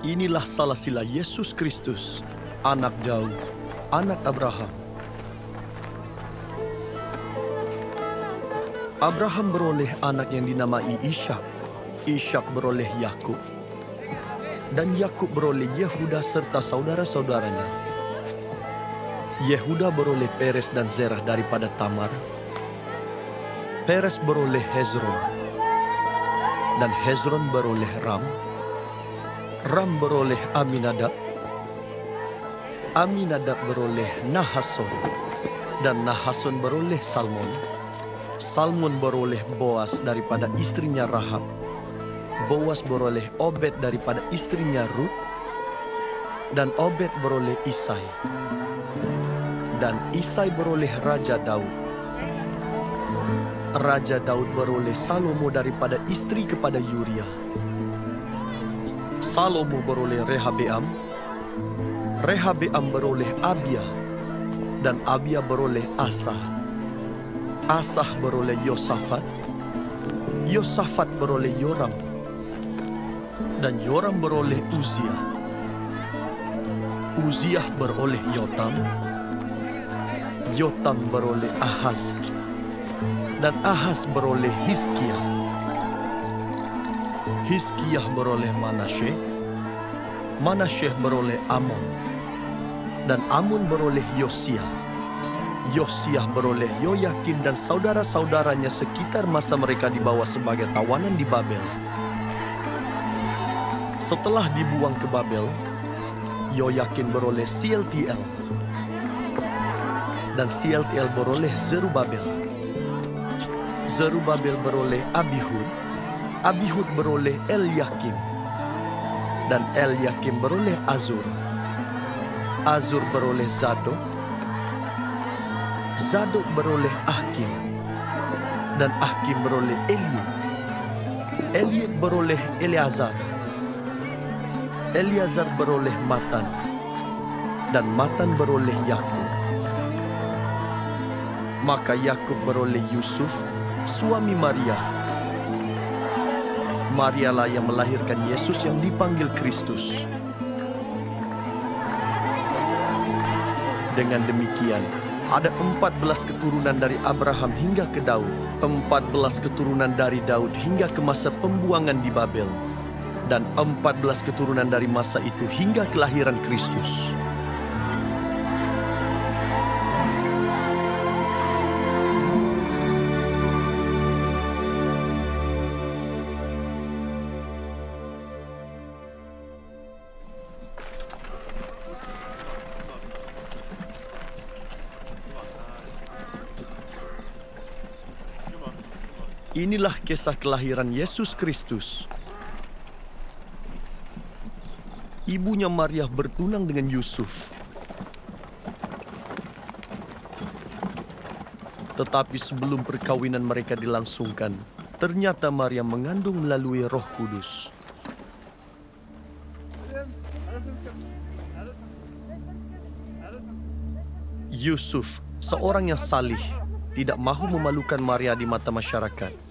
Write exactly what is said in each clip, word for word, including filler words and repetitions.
Inilah salasila Yesus Kristus, anak Daud, anak Abraham. Abraham beroleh anak yang dinamai Ishak, Ishak beroleh Yakub, dan Yakub beroleh Yehuda serta saudara-saudaranya. Yehuda beroleh Peres dan Zerah daripada Tamar. Peres beroleh Hezron, dan Hezron beroleh Ram. Ram beroleh Aminadab. Aminadab beroleh Nahason, dan Nahason beroleh Salmon. Salmon beroleh Boas daripada istrinya Rahab. Boas beroleh Obed daripada istrinya Rut, dan Obed beroleh Isai. Dan Isai beroleh Raja Daud. Raja Daud beroleh Salomo daripada istri kepada Yuria. Salomo beroleh Rehabeam. Rehabeam beroleh Abia, dan Abia beroleh Asah. Asah beroleh Yosafat. Yosafat beroleh Yoram, dan Yoram beroleh Uziah. Uziah beroleh Yotam. Yotam beroleh Ahaz, dan Ahaz beroleh Hizkiah. Hizkiah beroleh Manasye. Manasye beroleh Amon, dan Amon beroleh Yosia. Yosia beroleh Yoyakim dan saudara-saudaranya sekitar masa mereka dibawa sebagai tawanan di Babel. Setelah dibuang ke Babel, Yoyakim beroleh Sieltiel, dan Sieltiel beroleh Zerubabel. Zerubabel beroleh Abihud. Abihud beroleh Elyakim, dan Elyakim beroleh Azur. Azur beroleh Zadok. Zadok beroleh Ahkim, dan Ahkim beroleh Eliud. Eliud beroleh Eleazar. Eleazar beroleh Matan, dan Matan beroleh Yakub. Maka Yakub beroleh Yusuf, suami Maria. Marialah yang melahirkan Yesus yang dipanggil Kristus. Dengan demikian, ada empat belas keturunan dari Abraham hingga ke Daud, empat belas keturunan dari Daud hingga ke masa pembuangan di Babel, dan empat belas keturunan dari masa itu hingga kelahiran Kristus. Inilah kisah kelahiran Yesus Kristus. Ibunya Maria bertunang dengan Yusuf. Tetapi sebelum perkawinan mereka dilangsungkan, ternyata Maria mengandung melalui Roh Kudus. Yusuf, seorang yang salih, tidak mahu memalukan Maria di mata masyarakat.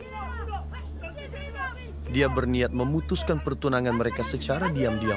Dia berniat memutuskan pertunangan mereka secara diam-diam.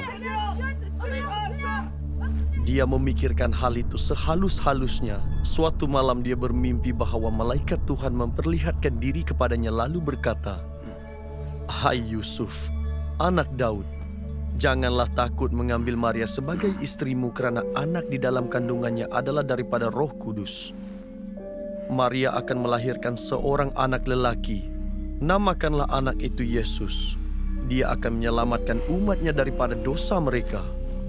Dia memikirkan hal itu sehalus-halusnya. Suatu malam dia bermimpi bahwa malaikat Tuhan memperlihatkan diri kepadanya lalu berkata, "Hai Yusuf, anak Daud, janganlah takut mengambil Maria sebagai istrimu karena anak di dalam kandungannya adalah daripada Roh Kudus. Maria akan melahirkan seorang anak lelaki. Namakanlah anak itu Yesus. Dia akan menyelamatkan umatnya daripada dosa mereka."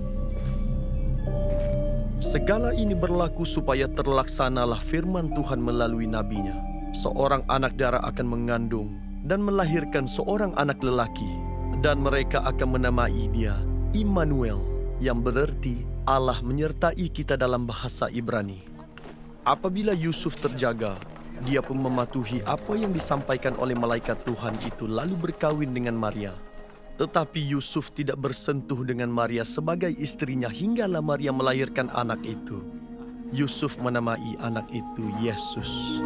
Segala ini berlaku supaya terlaksanalah firman Tuhan melalui nabinya. Seorang anak darah akan mengandung dan melahirkan seorang anak lelaki, dan mereka akan menamai dia Immanuel, yang berarti Allah menyertai kita dalam bahasa Ibrani. Apabila Yusuf terjaga, dia pun mematuhi apa yang disampaikan oleh malaikat Tuhan itu lalu berkawin dengan Maria. Tetapi Yusuf tidak bersentuh dengan Maria sebagai istrinya hinggalah Maria melahirkan anak itu. Yusuf menamai anak itu Yesus.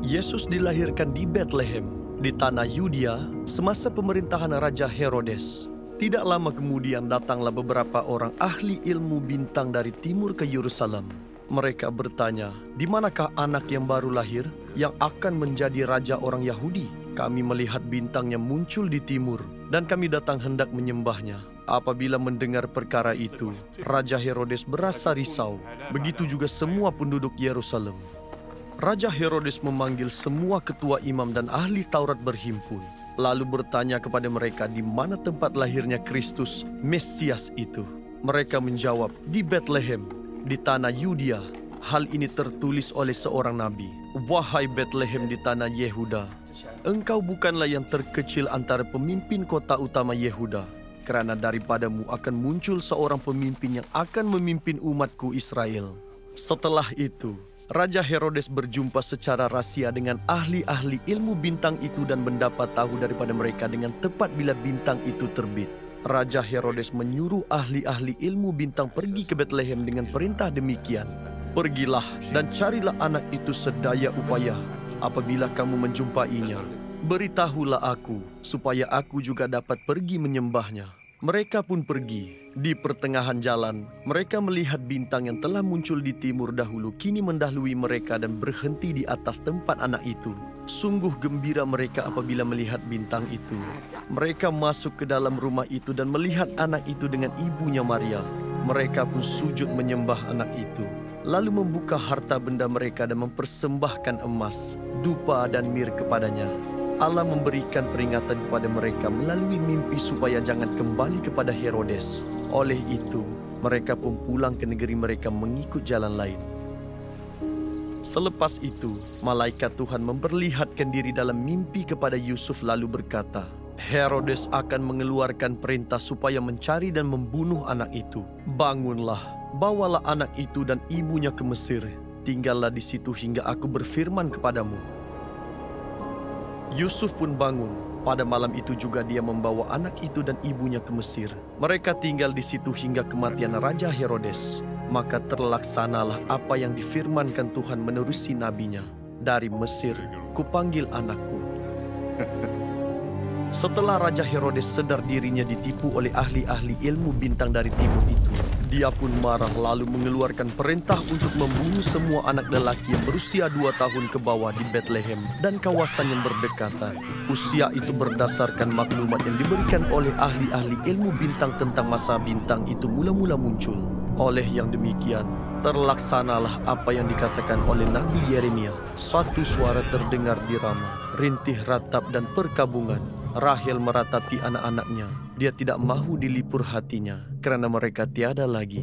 Yesus dilahirkan di Betlehem, di tanah Yudea, semasa pemerintahan Raja Herodes. Tidak lama kemudian datanglah beberapa orang ahli ilmu bintang dari timur ke Yerusalem. Mereka bertanya, "Di manakah anak yang baru lahir, yang akan menjadi raja orang Yahudi? Kami melihat bintangnya muncul di timur, dan kami datang hendak menyembahnya." Apabila mendengar perkara itu, Raja Herodes berasa risau, begitu juga semua penduduk Yerusalem. Raja Herodes memanggil semua ketua imam dan ahli Taurat berhimpun, lalu bertanya kepada mereka di mana tempat lahirnya Kristus, Mesias itu. Mereka menjawab, "Di Betlehem, di tanah Yudea." Hal ini tertulis oleh seorang nabi, "Wahai Betlehem di tanah Yehuda, engkau bukanlah yang terkecil antara pemimpin kota utama Yehuda, karena daripadamu akan muncul seorang pemimpin yang akan memimpin umatku Israel." Setelah itu, Raja Herodes berjumpa secara rahasia dengan ahli-ahli ilmu bintang itu dan mendapat tahu daripada mereka dengan tepat bila bintang itu terbit. Raja Herodes menyuruh ahli-ahli ilmu bintang pergi ke Betlehem dengan perintah demikian, "Pergilah dan carilah anak itu sedaya upaya. Apabila kamu menjumpainya, beritahulah aku, supaya aku juga dapat pergi menyembahnya." Mereka pun pergi. Di pertengahan jalan, mereka melihat bintang yang telah muncul di timur dahulu kini mendahului mereka dan berhenti di atas tempat anak itu. Sungguh gembira mereka apabila melihat bintang itu. Mereka masuk ke dalam rumah itu dan melihat anak itu dengan ibunya Maria. Mereka pun sujud menyembah anak itu, lalu membuka harta benda mereka dan mempersembahkan emas, dupa dan mir kepadanya. Allah memberikan peringatan kepada mereka melalui mimpi supaya jangan kembali kepada Herodes. Oleh itu, mereka pun pulang ke negeri mereka mengikut jalan lain. Selepas itu, malaikat Tuhan memperlihatkan diri dalam mimpi kepada Yusuf lalu berkata, "Herodes akan mengeluarkan perintah supaya mencari dan membunuh anak itu. Bangunlah, bawalah anak itu dan ibunya ke Mesir. Tinggallah di situ hingga aku berfirman kepadamu." Yusuf pun bangun. Pada malam itu juga dia membawa anak itu dan ibunya ke Mesir. Mereka tinggal di situ hingga kematian Raja Herodes. Maka terlaksanalah apa yang difirmankan Tuhan menerusi nabinya. "Dari Mesir, kupanggil anakku." Setelah Raja Herodes sadar dirinya ditipu oleh ahli-ahli ilmu bintang dari timur itu, dia pun marah lalu mengeluarkan perintah untuk membunuh semua anak lelaki yang berusia dua tahun ke bawah di Betlehem dan kawasan yang berdekatan. Usia itu berdasarkan maklumat yang diberikan oleh ahli-ahli ilmu bintang tentang masa bintang itu mula-mula muncul. Oleh yang demikian, terlaksanalah apa yang dikatakan oleh Nabi Yeremia. Suatu suara terdengar di Rama, rintih ratap dan perkabungan. Rahel meratapi anak-anaknya. Dia tidak mahu dilipur hatinya, kerana mereka tiada lagi.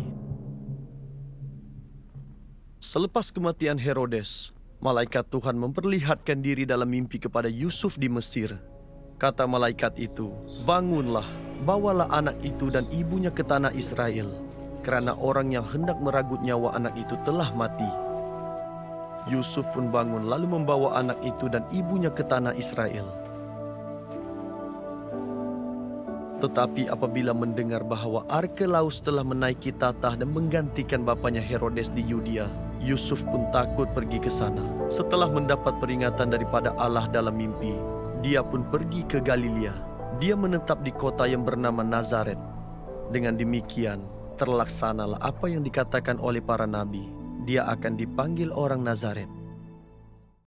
Selepas kematian Herodes, malaikat Tuhan memperlihatkan diri dalam mimpi kepada Yusuf di Mesir. Kata malaikat itu, "Bangunlah, bawalah anak itu dan ibunya ke tanah Israel, kerana orang yang hendak meragut nyawa anak itu telah mati." Yusuf pun bangun lalu membawa anak itu dan ibunya ke tanah Israel. Tetapi apabila mendengar bahawa Arkelaus telah menaiki tatah dan menggantikan bapanya Herodes di Yudea, Yusuf pun takut pergi ke sana. Setelah mendapat peringatan daripada Allah dalam mimpi, dia pun pergi ke Galilea. Dia menetap di kota yang bernama Nazaret. Dengan demikian, terlaksanalah apa yang dikatakan oleh para nabi. Dia akan dipanggil orang Nazaret.